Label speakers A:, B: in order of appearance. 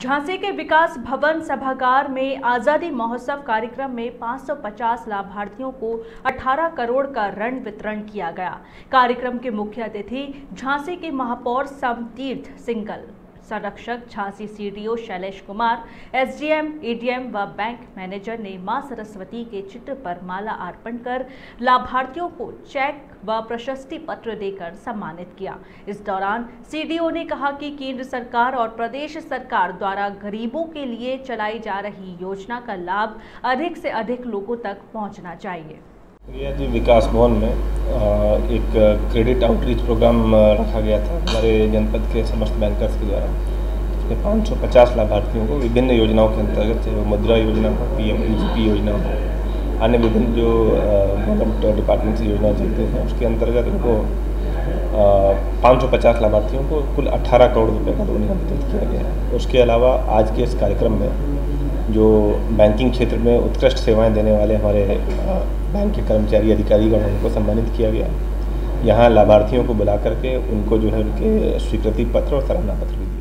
A: झांसी के विकास भवन सभागार में आजादी महोत्सव कार्यक्रम में 550 लाभार्थियों को 18 करोड़ का ऋण वितरण किया गया। कार्यक्रम के मुख्य अतिथि झांसी के महापौर समतीर्थ सिंगल, संरक्षक Jhansi CDO Shailesh Kumar, SDM, ADM व बैंक मैनेजर ने मां सरस्वती के चित्र पर माला अर्पण कर लाभार्थियों को चेक व प्रशस्ति पत्र देकर सम्मानित किया। इस दौरान सीडीओ ने कहा कि केंद्र सरकार और प्रदेश सरकार द्वारा गरीबों के लिए चलाई जा रही योजना का लाभ अधिक से अधिक लोगों तक पहुंचना चाहिए।
B: जी विकास भवन में एक क्रेडिट आउटरीच प्रोग्राम रखा गया था हमारे जनपद के समस्त बैंकर्स के द्वारा। इसमें 550 लाभार्थियों को विभिन्न योजनाओं के अंतर्गत, चाहे वो मुद्रा योजना हो, पीएम-ईजीपी योजना हो, अन्य विभिन्न जो गवर्नमेंट डिपार्टमेंट से योजना चलते हैं, उसके अंतर्गत उनको 550 लाभार्थियों को कुल 18 करोड़ रुपये का लोन वितरित किया गया है। उसके अलावा आज के इस कार्यक्रम में जो बैंकिंग क्षेत्र में उत्कृष्ट सेवाएं देने वाले हमारे बैंक के कर्मचारी अधिकारीगण, उनको सम्मानित किया गया। यहाँ लाभार्थियों को बुला करके उनको जो है उनके स्वीकृति पत्र और सराहना पत्र भी दिए।